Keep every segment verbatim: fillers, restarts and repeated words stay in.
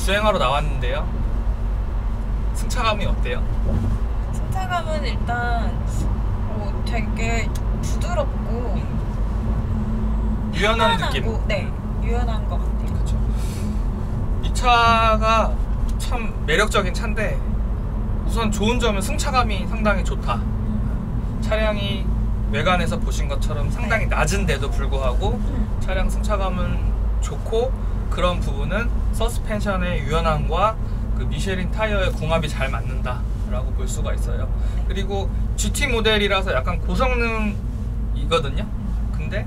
주행하러 나왔는데요. 승차감이 어때요? 승차감은 일단 어, 되게 부드럽고 유연한 편안하고, 느낌. 네, 유연한 것 같아요. 그렇죠. 이 차가 참 매력적인 차인데 우선 좋은 점은 승차감이 상당히 좋다. 차량이 외관에서 보신 것처럼 상당히 네. 낮은데도 불구하고 음. 차량 승차감은 좋고, 그런 부분은 서스펜션의 유연함과 그 미쉐린 타이어의 궁합이 잘 맞는다 라고 볼 수가 있어요. 그리고 지티 모델이라서 약간 고성능이거든요. 근데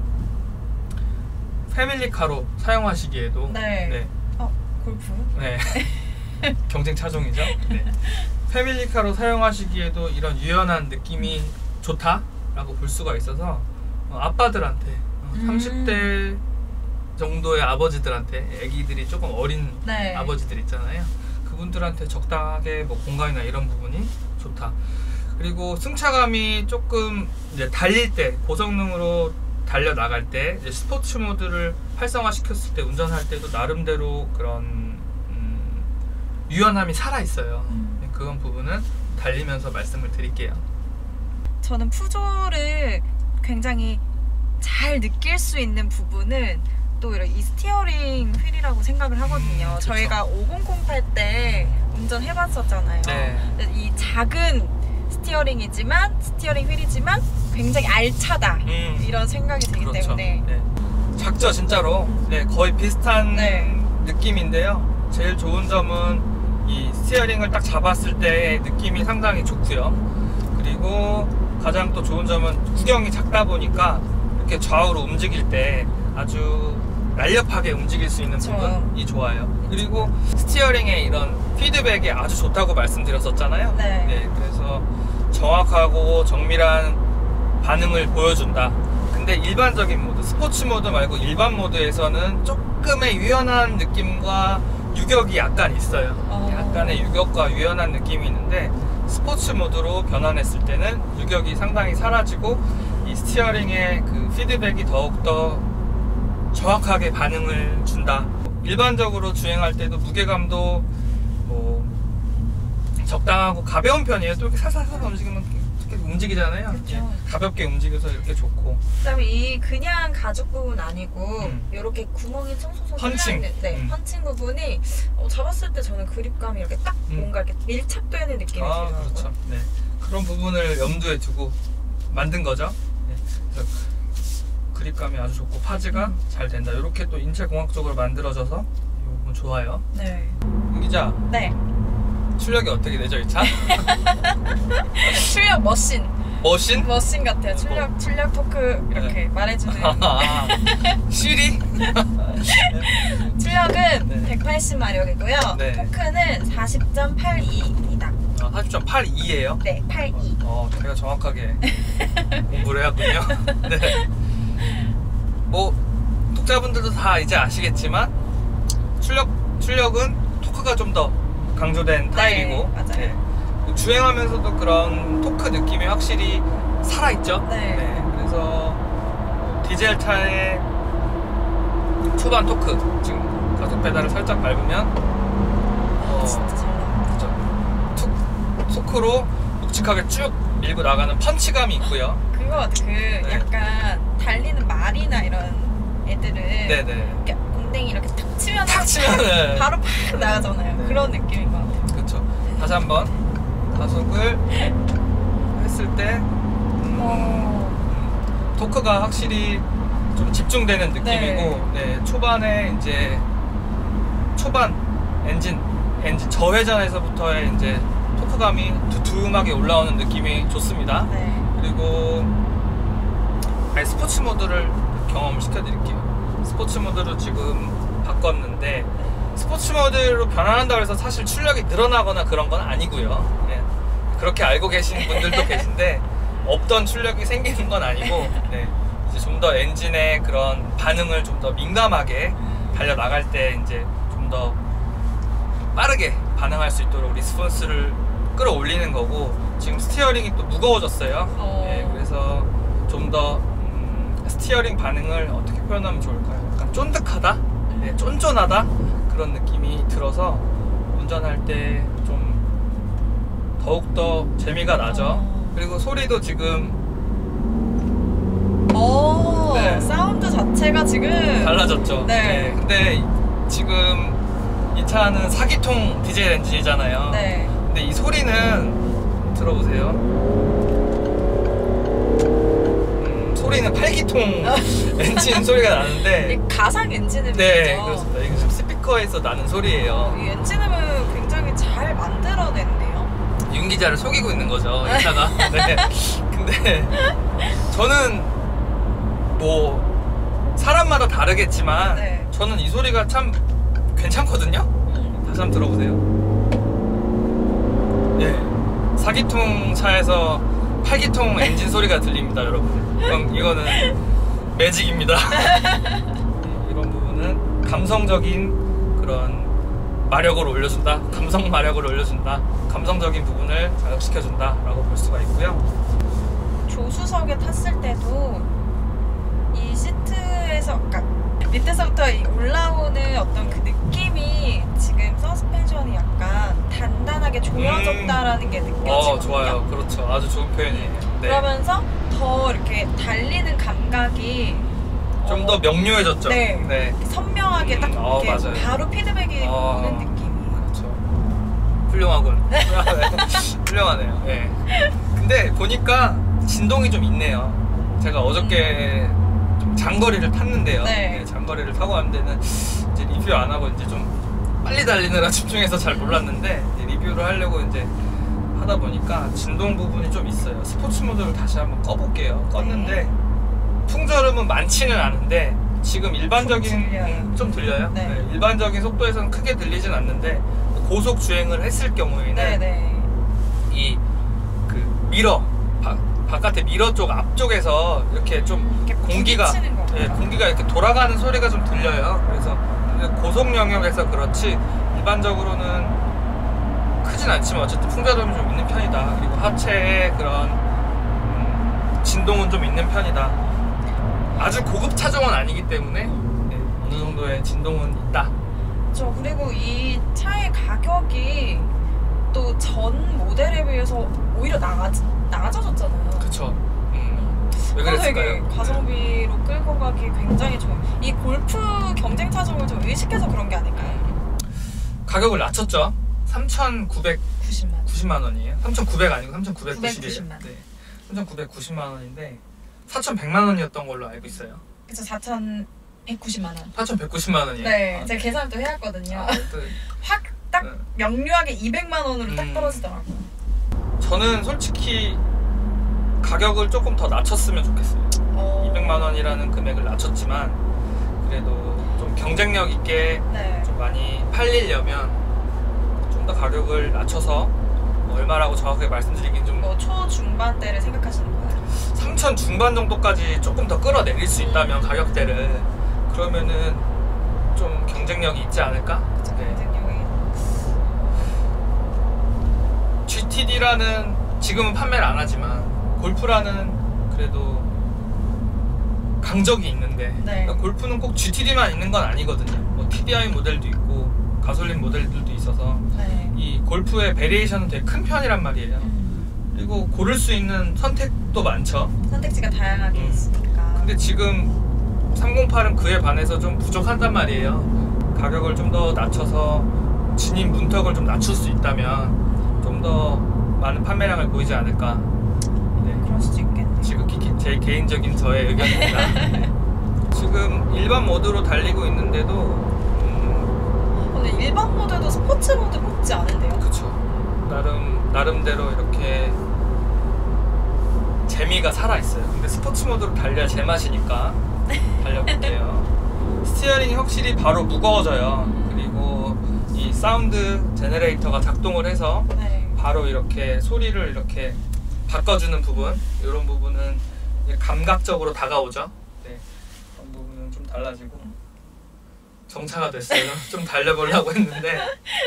패밀리카로 사용하시기에도 네. 네. 어, 골프? 네. 경쟁 차종이죠. 네. 패밀리카로 사용하시기에도 이런 유연한 느낌이 좋다라고 볼 수가 있어서 어, 아빠들한테 어, 음. 삼십 대 정도의 아버지들한테, 애기들이 조금 어린 네. 아버지들 있잖아요. 그분들한테 적당하게 뭐 공간이나 이런 부분이 좋다. 그리고 승차감이 조금 이제 달릴 때, 고성능으로 달려 나갈 때, 이제 스포츠 모드를 활성화 시켰을 때 운전할 때도 나름대로 그런 음, 유연함이 살아 있어요. 음. 그런 부분은 달리면서 말씀을 드릴게요. 저는 푸조를 굉장히 잘 느낄 수 있는 부분은 또 이런 이 스티어링 휠이라고 생각을 하거든요. 음, 저희가 오공공팔 때 운전해봤었잖아요. 네. 근데 이 작은 스티어링이지만, 스티어링 휠이지만 굉장히 알차다. 음. 이런 생각이 들기 그렇죠. 때문에. 네. 작죠, 진짜로. 네, 거의 비슷한 네. 느낌인데요. 제일 좋은 점은 이 스티어링을 딱 잡았을 때의 느낌이 상당히 좋고요. 그리고 가장 또 좋은 점은 구경이 작다 보니까 이렇게 좌우로 움직일 때 아주 날렵하게 움직일 수 있는 그쵸. 부분이 좋아요. 그리고 스티어링의 이런 피드백이 아주 좋다고 말씀드렸었잖아요. 네. 네, 그래서 정확하고 정밀한 반응을 보여준다. 근데 일반적인 모드, 스포츠 모드 말고 일반 모드에서는 조금의 유연한 느낌과 유격이 약간 있어요. 어. 약간의 유격과 유연한 느낌이 있는데, 스포츠 모드로 변환했을 때는 유격이 상당히 사라지고 이 스티어링의 그 피드백이 더욱더 정확하게 반응을 준다. 일반적으로 주행할 때도 무게감도 뭐 적당하고 가벼운 편이에요. 또 이렇게 살살살 움직이면 이렇게 움직이잖아요. 그쵸. 예, 가볍게 움직여서 이렇게 좋고. 그다음에 이 그냥 가죽 부분 아니고 음. 이렇게 구멍이 퉁퉁퉁 펀칭. 뚫려 있는, 네, 음. 펀칭 부분이 어, 잡았을 때 저는 그립감이 이렇게 딱 음. 뭔가 이렇게 밀착되는 느낌이 아, 들어요. 그렇죠. 네. 그런 부분을 염두에 두고 만든 거죠. 네. 그래서 그립감이 아주 좋고 파지가 음. 잘 된다. 이렇게 또 인체 공학적으로 만들어져서 이 부분 좋아요. 네. 윤 기자, 네. 출력이 어떻게 되죠, 이 차? 출력 머신. 머신? 머신 같아요. 출력 뭐. 출력 토크 이렇게 네. 말해주는. 아, 시리? 출력은 네. 백팔십 마력이고요. 네. 토크는 사십 점 팔이입니다. 아, 사십 점 팔이에요? 네, 팔이. 어, 제가 정확하게 공부를 해왔군요. 네. 뭐 독자분들도 다 이제 아시겠지만 출력, 출력은 토크가 좀 더 강조된 타입이고, 맞아요. 네. 주행하면서도 그런 토크 느낌이 확실히 살아있죠. 네. 그래서 디젤 차의 초반 토크, 지금 가속 페달을 살짝 밟으면 어, 진짜 잘 나와. 그렇죠. 툭, 토크로 묵직하게 쭉 밀고 나가는 펀치감이 있고요. 그거 같아. 그 약간 달리는 말이나 이런 애들은 네네. 이렇게 엉덩이 이렇게 탁 치면 탁 치면 네. 바로 팍 나가잖아요. 네. 그런 느낌인 것 같아요. 그렇죠. 다시 한번 가속을 했을 때 음, 어... 토크가 확실히 좀 집중되는 느낌이고, 네. 네, 초반에 이제 초반 엔진 엔진 저회전에서부터의 이제 토크감이 두툼하게 올라오는 느낌이 좋습니다. 네. 그리고 아예 스포츠 모드를 경험을 시켜드릴게요. 스포츠 모드로 지금 바꿨는데, 스포츠 모드로 변환한다고 해서 사실 출력이 늘어나거나 그런 건 아니고요. 네. 그렇게 알고 계시는 분들도 계신데 없던 출력이 생기는 건 아니고, 네. 이제 좀 더 엔진의 그런 반응을 좀 더 민감하게 달려 나갈 때 이제 좀 더 빠르게 반응할 수 있도록 리스폰스를 끌어올리는 거고, 지금 스티어링이 또 무거워졌어요. 어... 네, 그래서 좀 더 음, 스티어링 반응을 어떻게 표현하면 좋을까요? 약간 쫀득하다? 네, 쫀쫀하다? 그런 느낌이 들어서 운전할 때 좀 더욱더 재미가 나죠. 어. 그리고 소리도 지금 오, 네. 사운드 자체가 지금 달라졌죠. 네. 근데 지금 이 차는 사 기통 디젤 엔진이잖아요. 네. 근데 이 소리는 들어보세요. 음, 소리는 팔 기통 엔진 소리가 나는데 이 가상 엔진음이죠. 네, 그렇습니다. 이게 지금 스피커에서 나는 소리예요. 이 엔진음을 굉장히 잘 만들어냈네요. 윤 기자를 속이고 있는 거죠, 이 차가. 네. 근데 저는 뭐 사람마다 다르겠지만 네. 저는 이 소리가 참 괜찮거든요. 음. 다시 한번 들어보세요. 네, 사 기통 차에서 팔 기통 엔진 소리가 들립니다, 여러분. 그럼 이거는 매직입니다. 이런 부분은 감성적인 그런 마력을 올려준다, 감성 마력을 올려준다, 감성적인 부분을 자극시켜준다 라고 볼 수가 있고요. 조수석에 탔을 때도 이 시트에서, 그러니까 밑에서부터 이 올라오는 어떤 그 느낌이 지금 서스펜션이 약간 단단하게 조여졌다라는 게 느껴지거든요. 어, 좋아요. 그렇죠. 아주 좋은 표현이에요. 네. 그러면서 더 이렇게 달리는 감각이 좀 더 어, 명료해졌죠. 네. 네. 선명하게 딱 음, 어, 이렇게 맞아요. 바로 피드백이 어, 오는 느낌이. 그렇죠. 훌륭하군. 훌륭하네요. 네. 근데 보니까 진동이 좀 있네요. 제가 어저께 좀 장거리를 탔는데요. 네. 네, 장거리를 타고 간 데는 이제 리뷰 안 하고 이제 좀 빨리 달리느라 집중해서 잘 몰랐는데 이제 리뷰를 하려고 이제 하다 보니까 진동 부분이 좀 있어요. 스포츠 모드를 다시 한번 꺼볼게요. 껐는데 네. 풍절음은 많지는 않은데 지금 일반적인 좀 들려요. 음, 좀 들려요? 네. 네, 일반적인 속도에서는 크게 들리진 않는데 고속 주행을 했을 경우에는 네네. 이 그 미러 바, 바깥에 미러 쪽 앞쪽에서 이렇게 좀 이렇게 공기가 부딪히는 건가요? 예, 공기가 이렇게 돌아가는 소리가 좀 들려요. 그래서 고속 영역에서 그렇지 일반적으로는 크진 않지만 어쨌든 풍자음이 좀 있는 편이다. 그리고 하체에 그런 음, 진동은 좀 있는 편이다. 아주 고급 차종은 아니기 때문에 네, 어느 정도의 진동은 있다. 저 그리고 이 차의 가격이 또 전 모델에 비해서 오히려 나가, 낮아졌잖아요. 그쵸. 음, 왜 그래서 되게 그랬을까요? 가성비로 끌고 가기 굉장히 좋아요. 이 골프 경쟁 차종을 좀 의식해서 그런 게 아닐까요? 가격을 낮췄죠. 삼천구백구십만 구십만 원이에요. 삼천구백 아니고 삼천구백구십이에요. 구백구십만. 네. 삼천구백구십만 원인데 사천백만 원이었던 걸로 알고 있어요. 그래서 사천백구십만 원. 사천백구십만 원이에요. 네, 아, 제가 계산을 또 해왔거든요. 아, 또, 확 딱 네. 명료하게 이백만 원으로 딱 음. 떨어지더라고요. 저는 솔직히 가격을 조금 더 낮췄으면 좋겠어요. 어... 이백만 원이라는 금액을 낮췄지만 그래도 좀 경쟁력 있게 네. 좀 많이 팔리려면 좀 더 가격을 낮춰서 뭐 얼마라고 정확하게 말씀드리긴 좀 뭐 초중반대를 생각하시는 거예요? 삼천 중반 정도까지 조금 더 끌어내릴 수 있다면 음. 가격대를 그러면은 좀 경쟁력이 있지 않을까? 네. 경쟁력이 지티디라는 지금은 판매를 안 하지만 골프라는 그래도 강적이 있는데 네. 그러니까 골프는 꼭 지티디만 있는 건 아니거든요. 뭐 티디아이 모델도 있고 가솔린 모델들도 있어서 네. 이 골프의 베리에이션은 되게 큰 편이란 말이에요. 음, 그리고 고를 수 있는 선택도 많죠. 선택지가 다양하게 음. 있으니까. 근데 지금 삼공팔은 그에 반해서 좀 부족하단 말이에요. 가격을 좀 더 낮춰서 진입 문턱을 좀 낮출 수 있다면 좀 더 많은 판매량을 보이지 않을까. 네. 그럴 수도 있겠네. 지극히 기- 제 개인적인 저의 의견입니다. 네. 지금 일반 모드로 달리고 있는데도 음, 근데 일반 모드도 스포츠 모드 못지 않은데요? 그쵸. 나름 나름대로 이렇게 재미가 살아 있어요. 근데 스포츠 모드로 달려야 제맛이니까 달려볼게요. 스티어링이 확실히 바로 무거워져요. 그리고 이 사운드 제너레이터가 작동을 해서 네. 바로 이렇게 소리를 이렇게 바꿔주는 부분, 이런 부분은 이제 감각적으로 다가오죠. 네, 그런 부분은 좀 달라지고 정차가 됐어요. 좀 달려보려고 했는데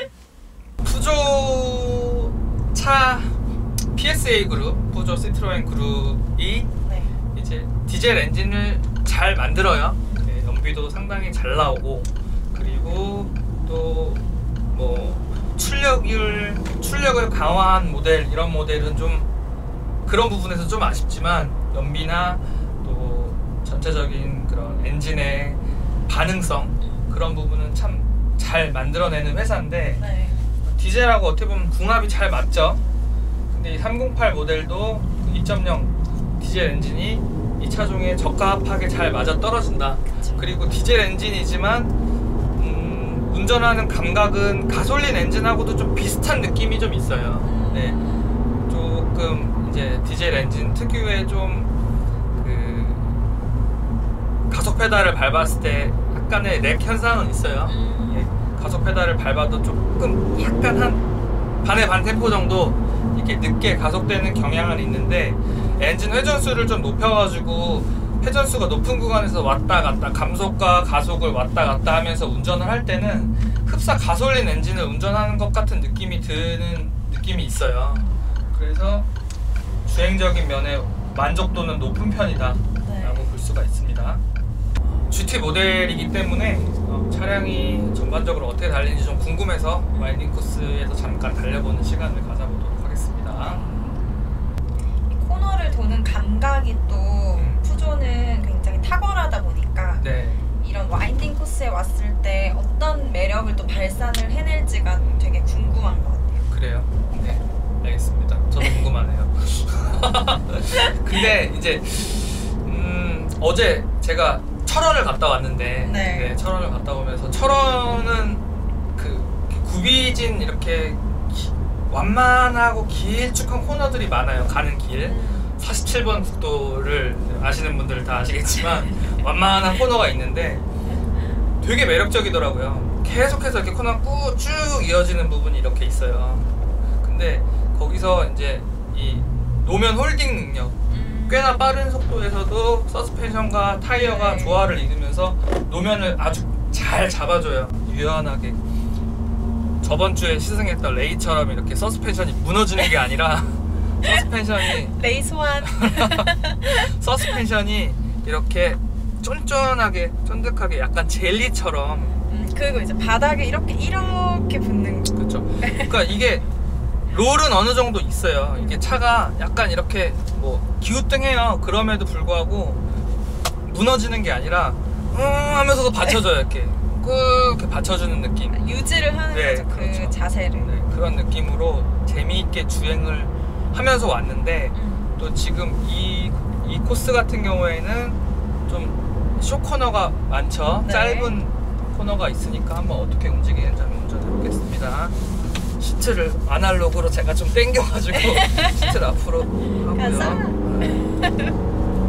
푸조 차 피에스에이 그룹, 푸조 시트로엔 그룹이 네. 이제 디젤 엔진을 잘 만들어요. 네, 연비도 상당히 잘 나오고 그리고 또 뭐 출력을 출력을 강화한 모델 이런 모델은 좀 그런 부분에서 좀 아쉽지만 연비나 또 전체적인 그런 엔진의 반응성 그런 부분은 참 잘 만들어내는 회사인데 네. 디젤하고 어떻게 보면 궁합이 잘 맞죠. 근데 이 삼공팔 모델도 이 점 영 디젤 엔진이 이 차종에 적합하게 잘 맞아 떨어진다. 그쵸. 그리고 디젤 엔진이지만 음, 운전하는 감각은 가솔린 엔진하고도 좀 비슷한 느낌이 좀 있어요. 네, 조금 이제 디젤 엔진 특유의 좀 그 가속 페달을 밟았을 때 약간의 렉 현상은 있어요. 음. 예, 가속 페달을 밟아도 조금 약간 한 반의 반 템포 정도 이렇게 늦게 가속되는 경향은 있는데 엔진 회전수를 좀 높여가지고 회전수가 높은 구간에서 왔다 갔다 감속과 가속을 왔다 갔다 하면서 운전을 할 때는 흡사 가솔린 엔진을 운전하는 것 같은 느낌이 드는 느낌이 있어요. 그래서 주행적인 면에 만족도는 높은 편이다 네. 라고 볼 수가 있습니다. 지티 모델이기 때문에 어, 차량이 전반적으로 어떻게 달리는지 좀 궁금해서 와인딩 코스에서 잠깐 달려보는 시간을 가져보도록 하겠습니다. 이 코너를 도는 감각이 또 음. 푸조는 굉장히 탁월하다 보니까 네. 이런 와인딩 코스에 왔을 때 어떤 매력을 또 발산을 해낼지가 되게 궁금한 것 같아요. 그래요? 네, 알겠습니다. 저도 궁금하네요. 근데 이제 음, 어제 제가 철원을 갔다 왔는데 네. 네, 철원을 갔다 오면서 철원은 그 굽이진 이렇게 기, 완만하고 길쭉한 코너들이 많아요. 가는 길 음. 사십칠 번 국도를 아시는 분들은 다 아시겠지만 완만한 코너가 있는데 되게 매력적이더라고요. 계속해서 이렇게 코너가 꾸- 쭉 이어지는 부분이 이렇게 있어요. 근데 거기서 이제 이 노면 홀딩 능력 음. 꽤나 빠른 속도에서도 서스펜션과 타이어가 네. 조화를 이루면서 노면을 아주 잘 잡아줘요. 유연하게 저번 주에 시승했던 레이처럼 이렇게 서스펜션이 무너지는 게 아니라 서스펜션이 레이소한 서스펜션이 이렇게 쫀쫀하게 쫀득하게 약간 젤리처럼 음, 그리고 이제 바닥에 이렇게 이렇게 붙는 거. 그렇죠. 그러니까 이게 롤은 어느 정도 있어요. 이게 차가 약간 이렇게 뭐 기우뚱해요. 그럼에도 불구하고 무너지는 게 아니라 음 하면서도 받쳐줘요. 이렇게 꾹 이렇게 받쳐주는 느낌. 유지를 하는 네, 거죠. 그 그렇죠. 자세를. 네, 그런 느낌으로 재미있게 주행을 하면서 왔는데 음. 또 지금 이, 이 코스 같은 경우에는 좀 쇼코너가 많죠. 네. 짧은 코너가 있으니까 한번 어떻게 움직이는지 한번 운전해 보겠습니다. 시트를 아날로그로 제가 좀 당겨가지고 시트를 앞으로 가자. 하고요.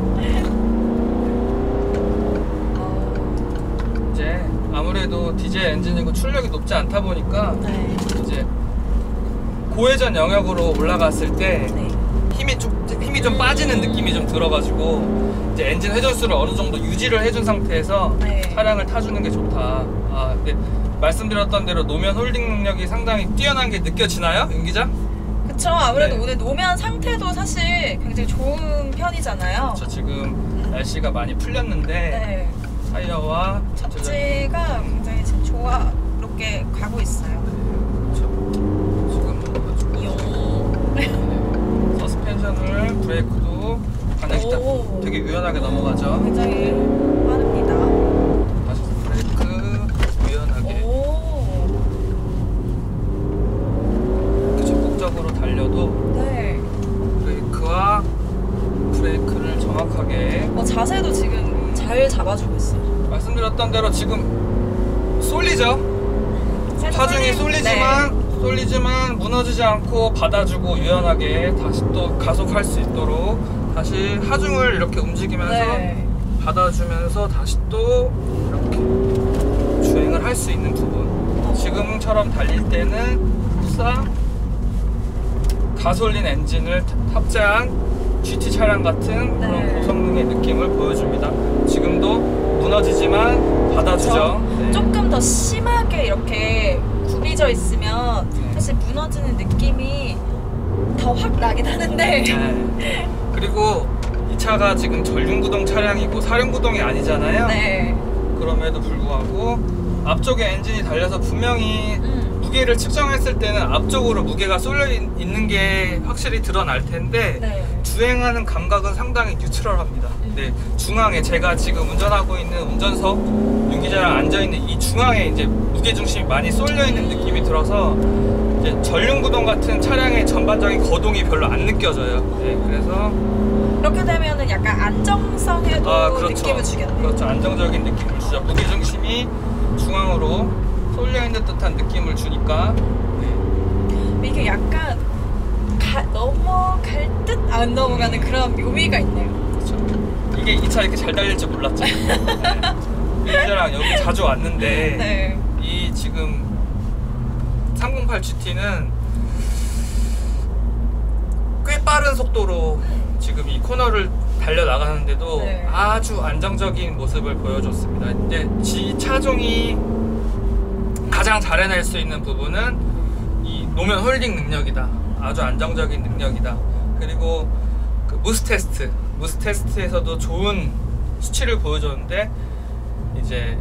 이제 아무래도 디젤 엔진이고 출력이 높지 않다 보니까 네. 이제 고회전 영역으로 올라갔을 때 네. 힘이 좀 힘이 좀 빠지는 느낌이 좀 들어가지고 이제 엔진 회전수를 어느 정도 유지를 해준 상태에서 네. 차량을 타주는 게 좋다. 아, 근데 말씀드렸던 대로 노면 홀딩 능력이 상당히 뛰어난 게 느껴지나요, 윤 기자? 그쵸. 아무래도 네. 오늘 노면 상태도 사실 굉장히 좋은 편이잖아요. 저 지금 날씨가 많이 풀렸는데 네. 타이어와 전체적인 접지가 굉장히 지금 조화롭게 가고 있어요. 그렇죠. 지금 요. 네. 서스펜션을 브레이크도 반대기 오. 되게 유연하게 넘어가죠. 굉장히 빠릅니다. 다시 브레이크 유연하게 오. 이렇게 적극적으로 달려도 네. 브레이크와 브레이크를 정확하게 어, 자세도 지금 잘 잡아주고 있어요. 말씀드렸던 대로 지금 쏠리죠. 하중이 쏠리지만 쏠리지만 무너지지 않고 받아주고 유연하게 다시 또 가속할 수 있도록 다시 하중을 이렇게 움직이면서 네. 받아주면서 다시 또 이렇게 주행을 할 수 있는 부분. 지금처럼 달릴 때는 흡사 가솔린 엔진을 탑재한 지티 차량 같은 그런 네. 고성능의 느낌을 보여줍니다. 지금도 무너지지만 받아주죠. 네. 조금 더 심하게 이렇게 굽이져 있으면 네. 사실 무너지는 느낌이 더 확 나긴 하는데 네. 그리고 이 차가 지금 전륜구동 차량이고 사륜구동이 아니잖아요. 네. 그럼에도 불구하고 앞쪽에 엔진이 달려서 분명히 음. 무게를 측정했을 때는 앞쪽으로 무게가 쏠려 있- 있는 게 확실히 드러날 텐데 네. 주행하는 감각은 상당히 뉴트럴합니다. 음. 네, 중앙에 제가 지금 운전하고 있는 운전석 윤기자랑 앉아있는 이 중앙에 이제 무게중심이 많이 쏠려 있는 느낌이 들어서 이제 전륜구동 같은 차량의 전반적인 거동이 별로 안 느껴져요. 네, 그래서 이렇게 되면은 약간 안정성에도 아, 그렇죠. 느낌을 주겠네요. 그렇죠. 안정적인 느낌을 주죠. 무게중심이 중앙으로 쏠려 있는 듯한 느낌을 주니까. 네. 이게 약간 가, 넘어갈 듯 안 넘어가는 음. 그런 묘미가 있네요. 그렇죠. 이게 이 차 이렇게 잘 달릴 줄 몰랐죠. 네. 윤기자랑 여기 자주 왔는데 네. 이 지금 삼공팔 지티는 꽤 빠른 속도로 지금 이 코너를 달려 나가는데도 네. 아주 안정적인 모습을 보여줬습니다. 근데 이 차종이 가장 잘 해낼 수 있는 부분은 이 노면 홀딩 능력이다. 아주 안정적인 능력이다. 그리고 그 무스 테스트, 무스 테스트에서도 좋은 수치를 보여줬는데 이제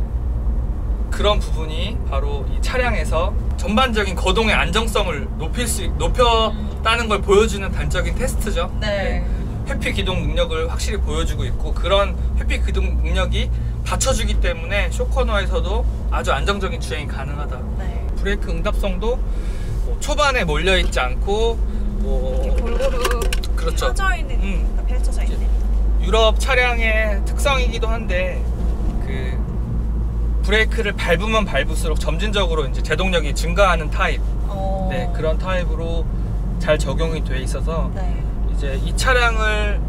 그런 부분이 바로 이 차량에서 전반적인 거동의 안정성을 높일 수 높였다는 걸 보여주는 단적인 테스트죠. 네. 회피 기동 능력을 확실히 보여주고 있고 그런 회피 기동 능력이 받쳐주기 때문에 쇼코너에서도 아주 안정적인 주행이 가능하다. 네. 브레이크 응답성도 뭐 초반에 몰려 있지 않고 뭐 이렇게 골고루 그렇죠. 펴져 있는 음. 펼쳐져 있네. 유럽 차량의 특성이기도 한데 그 브레이크를 밟으면 밟을수록 점진적으로 이제 제동력이 증가하는 타입. 어. 네, 그런 타입으로 잘 적용이 돼 있어서 네. 이제 이 차량을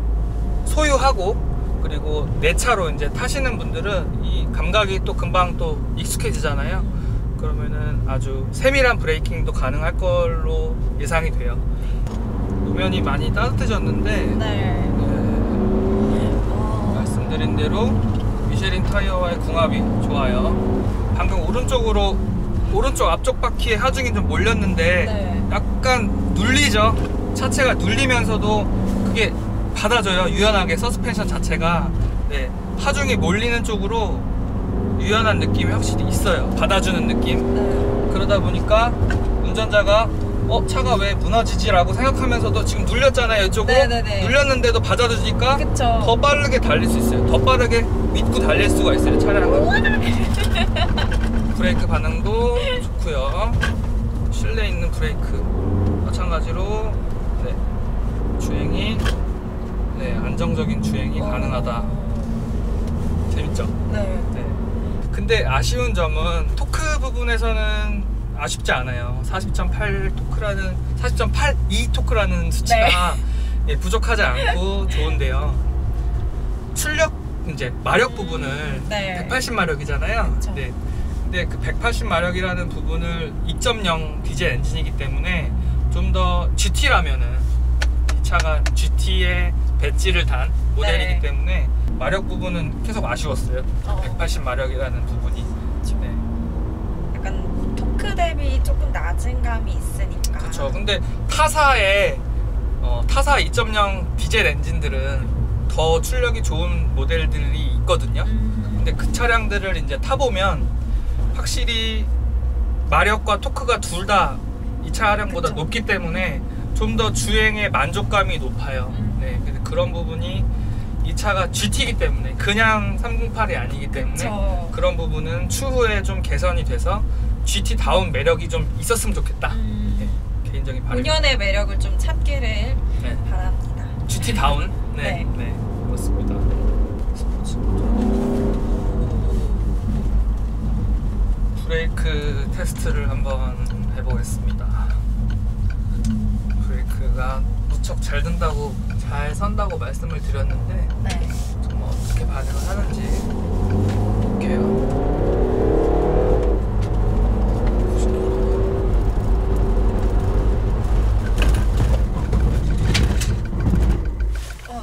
소유하고 그리고 내 차로 이제 타시는 분들은 이 감각이 또 금방 또 익숙해지잖아요. 그러면은 아주 세밀한 브레이킹도 가능할 걸로 예상이 돼요.路面이 많이 따뜻해졌는데 네. 네, 어. 말씀드린 대로 미쉐린 타이어와의 궁합이 좋아요. 방금 오른쪽으로 오른쪽 앞쪽 바퀴에 하중이 좀 몰렸는데 네. 약간 눌리죠. 차체가 눌리면서도 그게 받아줘요. 유연하게 서스펜션 자체가. 네, 하중이 몰리는 쪽으로 유연한 느낌이 확실히 있어요. 받아주는 느낌. 네. 그러다 보니까 운전자가 어 차가 왜 무너지지? 라고 생각하면서도 지금 눌렸잖아요. 이쪽으로. 네네네. 눌렸는데도 받아주니까 그쵸. 더 빠르게 달릴 수 있어요. 더 빠르게 믿고 달릴 수가 있어요. 차량은. 브레이크 반응도 좋고요. 실내에 있는 브레이크 마찬가지로 네, 주행이 네, 안정적인 주행이 가능하다. 재밌죠? 네. 네. 근데 아쉬운 점은 토크 부분에서는 아쉽지 않아요. 사십 점 팔 토크라는 사십 점 팔이 토크라는 수치가 예, 부족하지 않고 좋은데요. 출력 이제 마력 부분을 네. 백팔십 마력이잖아요. 그쵸. 네. 근데 그 백팔십 마력이라는 부분을 이 점 영 디젤 엔진이기 때문에 좀 더 지티라면은 이 차가 지티의 배지를 단 모델이기 네. 때문에 마력 부분은 계속 아쉬웠어요. 어. 백팔십 마력이라는 부분이. 네. 약간 토크 대비 조금 낮은 감이 있으니까. 그렇죠. 근데 타사의 어, 타사 이 점 영 디젤 엔진들은 더 출력이 좋은 모델들이 있거든요. 음. 근데 그 차량들을 이제 타보면 확실히 마력과 토크가 둘 다 이 차량보다 그쵸. 높기 때문에 좀 더 주행의 만족감이 높아요. 음. 네, 근데 그런 부분이 이 차가 지티이기 때문에 그냥 삼공팔이 아니기 때문에 그쵸. 그런 부분은 추후에 좀 개선이 돼서 지티다운 매력이 좀 있었으면 좋겠다. 음. 네, 개인적인 바람. 본연의 매력을 좀 찾기를 네. 바랍니다. 지티다운. 네, 네. 네, 그렇습니다. 스포츠 브레이크 테스트를 한번 해보겠습니다. 브레이크가 무척 잘 든다고 잘 선다고 말씀을 드렸는데 네. 정말 어떻게 반응을 하는지 볼게요. 어.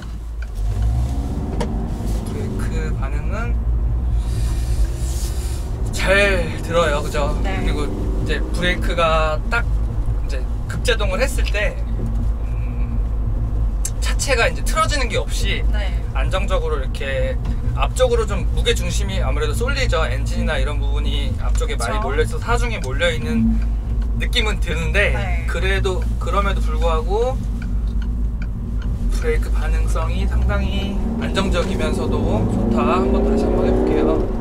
브레이크 반응은 잘 들어요, 그죠? 네. 그리고 이제 브레이크가 딱 이제 급제동을 했을 때 음, 차체가 이제 틀어지는 게 없이 네. 안정적으로 이렇게 앞쪽으로 좀 무게 중심이 아무래도 쏠리죠. 엔진이나 이런 부분이 앞쪽에 그쵸. 많이 몰려있어 사중에 몰려있는 느낌은 드는데 네. 그래도 그럼에도 불구하고 브레이크 반응성이 상당히 안정적이면서도 좋다. 한번 다시 한번 해볼게요.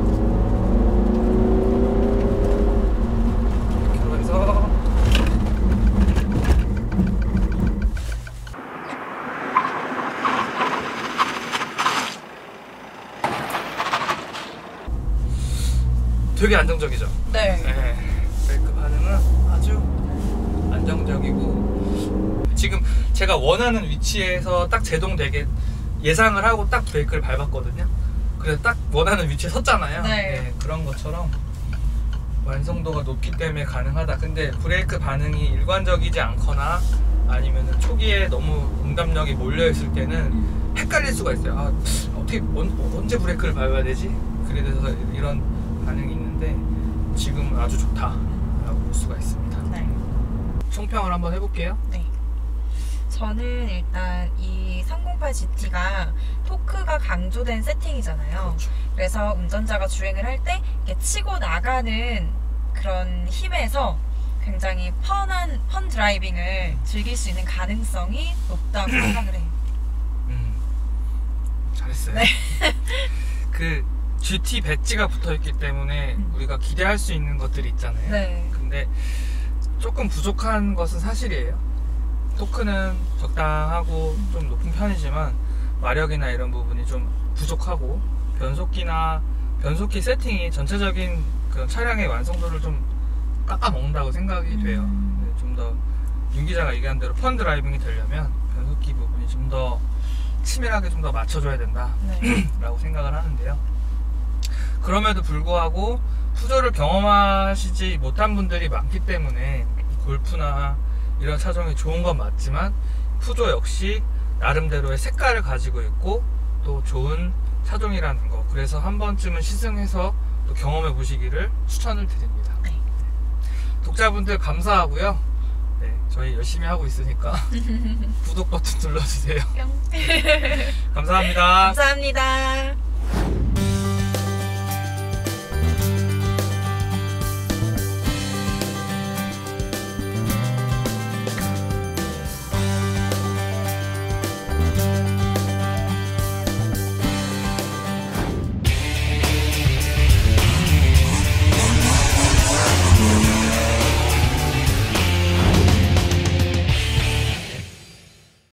이렇게 하면서 되게 안정적이죠. 네. 네, 브레이크 반응은 아주 안정적이고 지금 제가 원하는 위치에서 딱 제동되게 예상을 하고 딱 브레이크를 밟았거든요. 그래서 딱 원하는 위치에 섰잖아요. 네. 네, 그런 것처럼 완성도가 높기 때문에 가능하다. 근데 브레이크 반응이 일관적이지 않거나 아니면 초기에 너무 응답력이 몰려있을 때는 헷갈릴 수가 있어요. 아, 어떻게 언, 언제 브레이크를 밟아야 되지? 그래서 이런 반응이 있는데 지금 아주 좋다라고 볼 수가 있습니다. 네. 총평을 한번 해볼게요. 네. 저는 일단 이 삼공팔 지티가 토크가 강조된 세팅이잖아요. 그렇죠. 그래서 운전자가 주행을 할 때 치고 나가는 그런 힘에서 굉장히 펀한 펀 드라이빙을 즐길 수 있는 가능성이 높다고 생각을 해요. 음, 잘했어요. 네. 그 지티 배지가 붙어있기 때문에 음. 우리가 기대할 수 있는 것들이 있잖아요. 네. 근데 조금 부족한 것은 사실이에요. 토크는 적당하고 좀 높은 편이지만 마력이나 이런 부분이 좀 부족하고 변속기나 변속기 세팅이 전체적인 그 차량의 완성도를 좀 깎아먹는다고 생각이 돼요. 음. 좀 더 윤 기자가 얘기한 대로 펀 드라이빙이 되려면 변속기 부분이 좀 더 치밀하게 좀 더 맞춰줘야 된다 네. 라고 생각을 하는데요. 그럼에도 불구하고 푸조를 경험하시지 못한 분들이 많기 때문에 골프나 이런 차종이 좋은 건 맞지만 푸조 역시 나름대로의 색깔을 가지고 있고 또 좋은 차종이라는 거, 그래서 한 번쯤은 시승해서 또 경험해 보시기를 추천을 드립니다. 네. 독자분들 감사하고요. 네, 저희 열심히 하고 있으니까 구독 버튼 눌러주세요. 뿅. 감사합니다. 감사합니다.